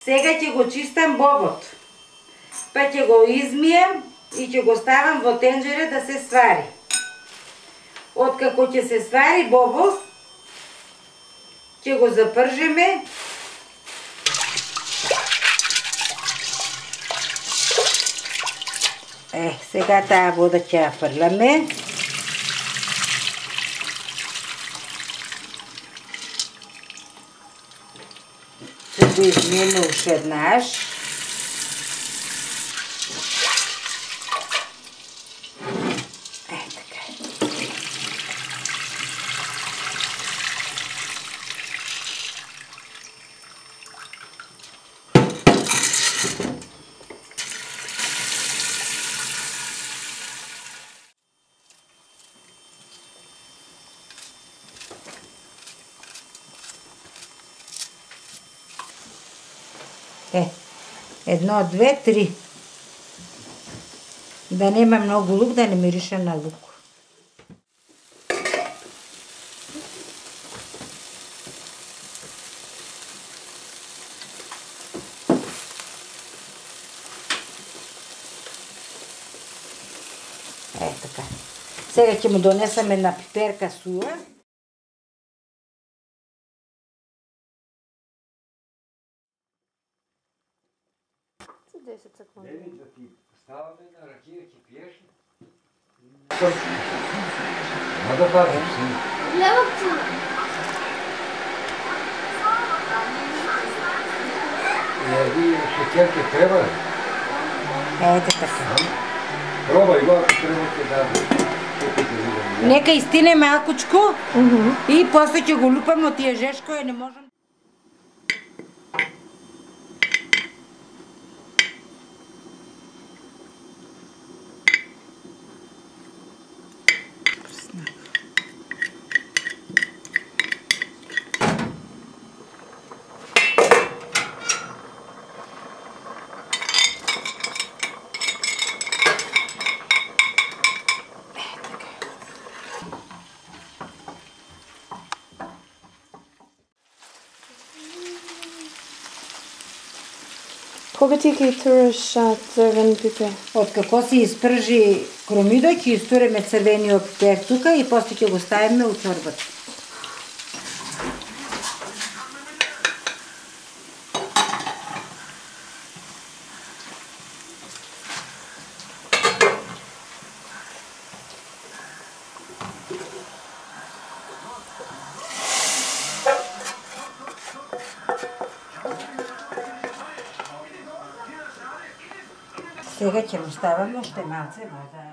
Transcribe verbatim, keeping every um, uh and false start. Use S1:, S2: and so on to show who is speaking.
S1: Сега ќе го чистам бобот. Па ќе го измием и ќе го ставам во тенџере да се свари. Откако ќе се свари бобот, ќе го запржеме. Е, сега таа вода ќе ја фрламе. Ќе го измиеме уште еднаш. Е, така. Е, едно, две, три. Да нема многу лук, да не мирише на лук. Е, така. Сега ќе му донесам една пиперка суа.
S2: десет секунди.
S3: Еми да ти ставаме на ракия, ќе пиеш ли? Ма да пазиш си.
S2: Левопци!
S3: Еви, шекер ќе треба ли?
S1: Ете така.
S3: Пробај го, ако треба ќе даде.
S1: Нека истине малкучко и после ќе го лупам од тие жешко и не можам.
S2: Кога ти ќе тураш црвен пипер?
S1: Откако се испржи кромидо, ќе истуреме црвениот пипер тука и после ќе го ставиме у чорбата. Сега ќе му ставаме уште малце вода.